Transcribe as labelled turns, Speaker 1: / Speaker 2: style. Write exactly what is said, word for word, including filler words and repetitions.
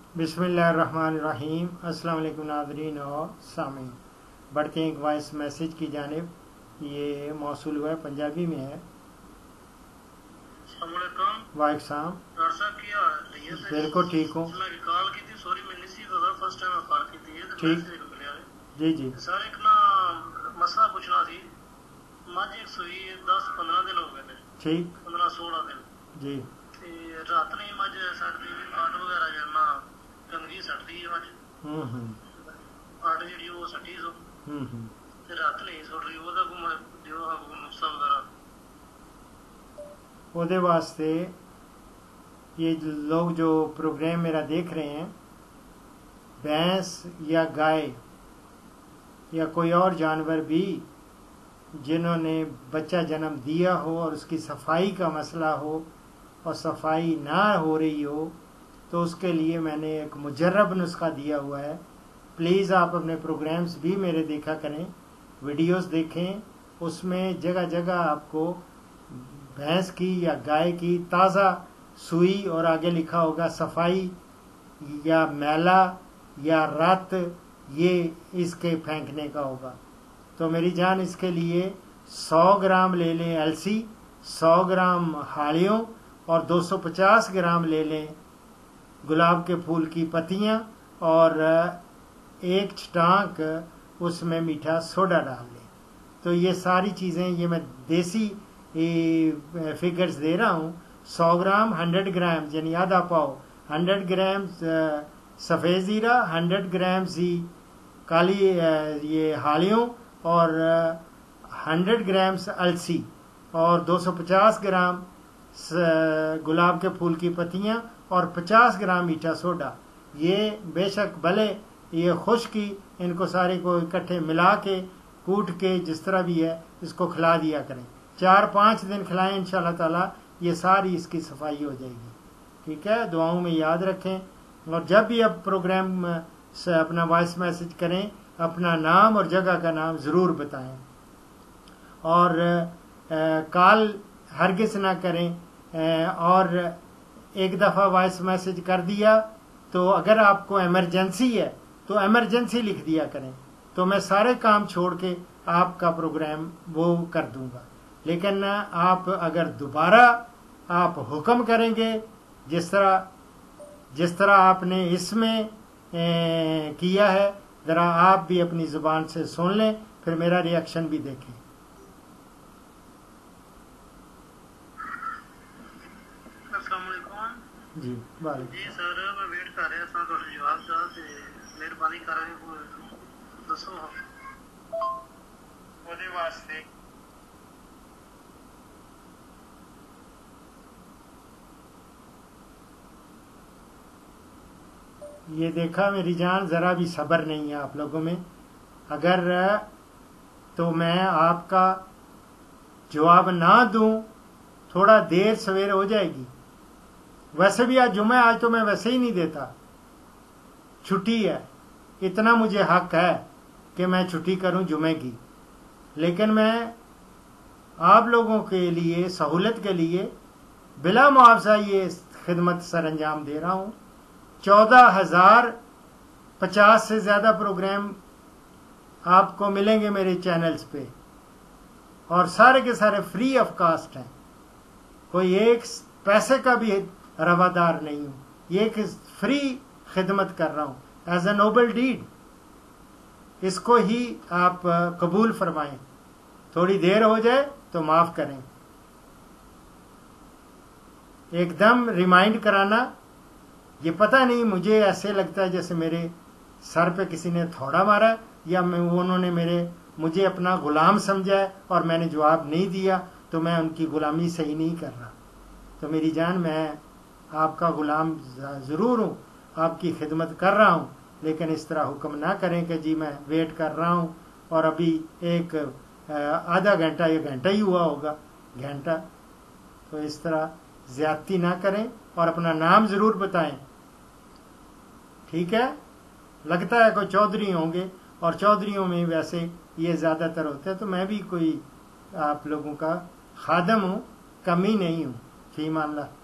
Speaker 1: बिस्मिल्लाहिर्रहमानिर्रहीम। अस्सलाम वालेकुम नाज़रीन और सामीन। बढ़ते हैं एक वॉइस मैसेज की जानिब। ये मौसूल हुआ है, पंजाबी में है। वाइक साहब बिल्कुल ठीक हूँ। ठीक जी जी
Speaker 2: सर एक ना मसला पूछना थी। मज एक सुई दस पंद्रह दिन हो गए,
Speaker 1: ठीक
Speaker 2: पंद्रह सोलह दिन
Speaker 1: जी।
Speaker 2: रात नहीं मज सटती आट वगैरह जरना गंदगी सटती है मज
Speaker 1: हम्म हम्म
Speaker 2: आट जी वो सटी सो
Speaker 1: हम्म हम्म
Speaker 2: रात नहीं सुट रही ओदा को दियो नुस्खा वगैरह
Speaker 1: ओदे वास्ते ये लोग जो प्रोग्राम मेरा देख रहे हैं, भैंस या गाय या कोई और जानवर भी जिन्होंने बच्चा जन्म दिया हो और उसकी सफाई का मसला हो और सफाई ना हो रही हो, तो उसके लिए मैंने एक मुजर्रब नुस्खा दिया हुआ है। प्लीज़ आप अपने प्रोग्राम्स भी मेरे देखा करें, वीडियोस देखें। उसमें जगह जगह आपको भैंस की या गाय की ताज़ा सुई और आगे लिखा होगा सफाई या मैला या रत, ये इसके फेंकने का होगा। तो मेरी जान, इसके लिए सौ ग्राम ले लें अलसी, सौ ग्राम हालियों और दो सौ पचास ग्राम ले लें गुलाब के फूल की पत्तियां और एक छटाक उसमें मीठा सोडा डाल लें। तो ये सारी चीज़ें, ये मैं देसी फिगर्स दे रहा हूँ। सौ ग्राम हंड्रेड ग्राम यानी आधा पाव, हंड्रेड ग्राम सफ़ेद ज़ीरा, हंड्रेड ग्राम ही काली ये हालियों और हंड्रेड ग्राम अलसी और दो सौ पचास ग्राम गुलाब के फूल की पत्तियां और पचास ग्राम मीठा सोडा। ये बेशक भले ये खुश्की, इनको सारे को इकट्ठे मिला के कूट के जिस तरह भी है इसको खिला दिया करें। चार पाँच दिन खिलाएं, इंशाल्लाह ताला ये सारी इसकी सफाई हो जाएगी। ठीक है, दुआओं में याद रखें। और जब भी आप प्रोग्राम से अपना वॉइस मैसेज करें, अपना नाम और जगह का नाम ज़रूर बताएं और कॉल हरगिज़ ना करें। आ, और एक दफ़ा वॉइस मैसेज कर दिया तो अगर आपको इमरजेंसी है तो इमरजेंसी लिख दिया करें, तो मैं सारे काम छोड़ के आपका प्रोग्राम वो कर दूंगा। लेकिन आप अगर दोबारा आप हुक्म करेंगे जिस तरह जिस तरह आपने इसमें ए, किया है, ज़रा आप भी अपनी ज़ुबान से सुन लें, फिर मेरा रिएक्शन भी देखें। जी वाले
Speaker 2: जी सर, मैं वेट कर रहा था ਤੁਹਾਡੇ ਜਵਾਬ ਦਾ ਤੇ ਮਿਹਰਬਾਨੀ ਕਰਾਂਗੇ ਦੱਸੋ ਉਹਦੇ ਵਾਸਤੇ।
Speaker 1: ये देखा मेरी जान, ज़रा भी सब्र नहीं है आप लोगों में। अगर तो मैं आपका जवाब ना दूं, थोड़ा देर सवेर हो जाएगी। वैसे भी आज जुम्मा, आज तो मैं वैसे ही नहीं देता, छुट्टी है। इतना मुझे हक है कि मैं छुट्टी करूं जुम्मे की। लेकिन मैं आप लोगों के लिए, सहूलत के लिए बिला मुआवजा ये खिदमत सर अंजाम दे रहा हूं। चौदह हजार पचास से ज़्यादा प्रोग्राम आपको मिलेंगे मेरे चैनल्स पे और सारे के सारे फ्री ऑफ कास्ट हैं। कोई एक पैसे का भी रवादार नहीं हूं, ये एक फ्री खिदमत कर रहा हूं एज ए नोबल डीड। इसको ही आप कबूल फरमाएं। थोड़ी देर हो जाए तो माफ करें। एकदम रिमाइंड कराना, ये पता नहीं, मुझे ऐसे लगता है जैसे मेरे सर पे किसी ने थोड़ा मारा या मैं उन्होंने मेरे मुझे अपना गुलाम समझा है और मैंने जवाब नहीं दिया, तो मैं उनकी गुलामी सही नहीं कर रहा। तो मेरी जान, मैं आपका गुलाम ज़रूर हूँ, आपकी खिदमत कर रहा हूँ, लेकिन इस तरह हुक्म ना करें कि जी मैं वेट कर रहा हूँ और अभी एक आधा घंटा या घंटा ही हुआ होगा, घंटा। तो इस तरह ज़्यादती ना करें और अपना नाम ज़रूर बताएं। ठीक है, लगता है कोई चौधरी होंगे और चौधरियों में वैसे ये ज़्यादातर होते हैं, तो मैं भी कोई आप लोगों का खादम हूँ, कमी नहीं हूँ। फी मान अल्लाह।